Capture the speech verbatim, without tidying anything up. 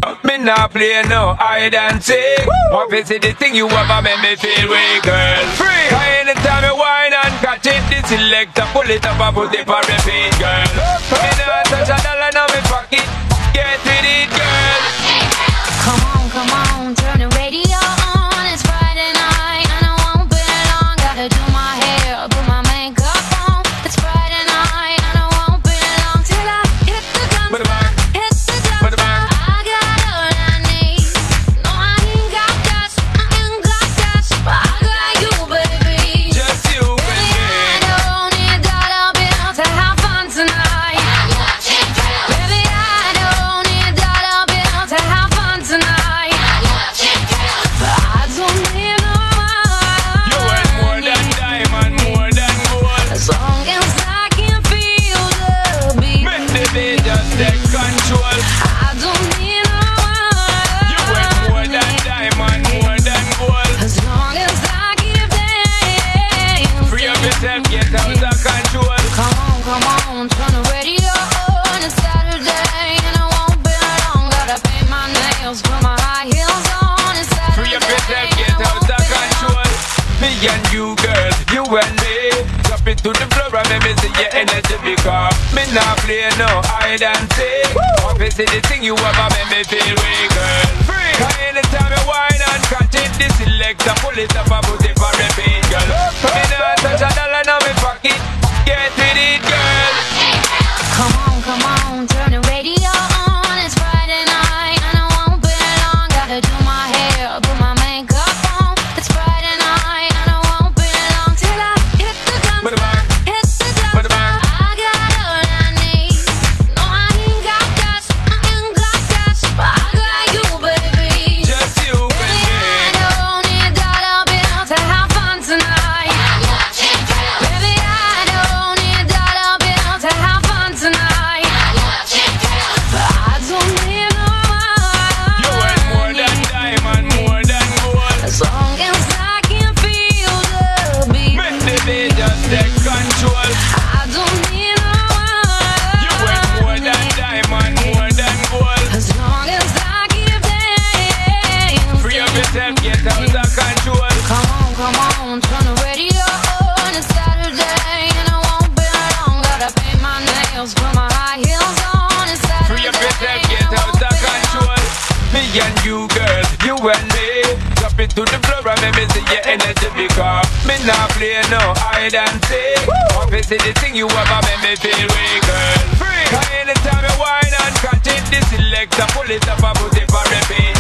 Me nah play no hide and seek. Want to see the thing you ever make me feel way, girl. Free. Cause anytime you whine and catch it, the selector pull it up and put it for repeat, girl. Me nah touch a dollar in my pocket. Get with it, girl. Come on, come on, turn the radio on. It's Friday night and I won't be long. Gotta do my hair, put my makeup on. It's Friday night and I won't be long till I hit the gun. Hit the gun. I got all I need. No, I ain't got cash, I ain't got cash, but I got you, baby. Just you, baby. I don't need dollar bill to have fun tonight. Baby, I don't need dollar bill to have fun tonight. But I don't need no more. You want more than diamond, more than gold. As long as I can feel the beat. Make the beat just take control. I don't need no more. You want more than diamond, more than gold. As long as I keep dancing. Free up yourself, get out of control. Come on, come on, turn the radio on. It's Saturday and I won't be long. Gotta paint my nails, put my high heels on. It's Saturday. Free up yourself, get out of control. Me and you, girl, you and me. Drop it to the floor and make me see your energy because me not play no hide and seek. Want to see the thing you ever make me feel way, girl. Free. Cause anytime you whine and catch it, the selector pull it up and put it for repeat, girl. Me not touch a dollar in my pocket. Get with it, girl. Come on, come on, turn the radio on. It's Friday night and I won't be long. Gotta do my hair, put my makeup on. It's Friday night and I won't be long till I hit the gun. Put it back. Hit the gun. Put it back. I got all I need. No, I ain't got cash, I ain't got cash, but I got you, baby. Just you, Baby, I baby. don't need dollar bill to have fun tonight. Baby, I don't need dollar bill to have fun tonight. But I don't need no more. You want more than diamond, more than gold. As long as I can feel the beat. Make the beat just take control. I don't need no more. You want more than diamond, more than gold. As long as I keep dancing. Free up yourself, get out of control. Come on, come on, turn the radio on. It's Saturday and I won't be long. Gotta paint my nails, put my high heels on. It's Saturday. Free up yourself, get out of control. Me and you, girl, you and me. Drop it to the floor and make me see your energy because me not play no hide and seek. Want to see the thing you ever make me feel way, girl. Free. Cause anytime you whine and catch it, the selector pull it up and put it for repeat.